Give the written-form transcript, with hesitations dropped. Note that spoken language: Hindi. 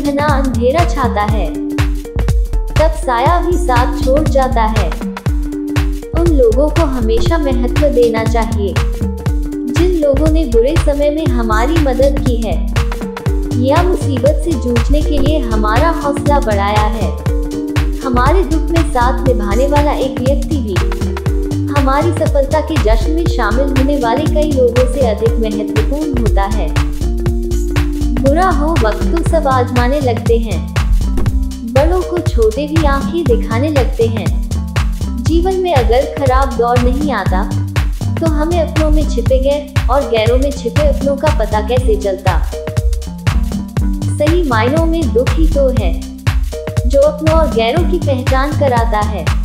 घना अंधेरा छाता है, तब साया भी साथ छोड़ जाता है। उन लोगों को हमेशा महत्व देना चाहिए जिन लोगों ने बुरे समय में हमारी मदद की है या मुसीबत से जूझने के लिए हमारा हौसला बढ़ाया है। हमारे दुख में साथ निभाने वाला एक व्यक्ति भी हमारी सफलता के जश्न में शामिल होने वाले कई लोगों से अधिक महत्वपूर्ण होता है। बुरा हो वक्त तो सब आजमाने लगते हैं, बड़ों को छोटे भी आंखें दिखाने लगते हैं। जीवन में अगर खराब दौर नहीं आता तो हमें अपनों में छिपे गैर और गैरों में छिपे अपनों का पता कैसे चलता। सही मायनों में दुख ही तो है जो अपनों और गैरों की पहचान कराता है।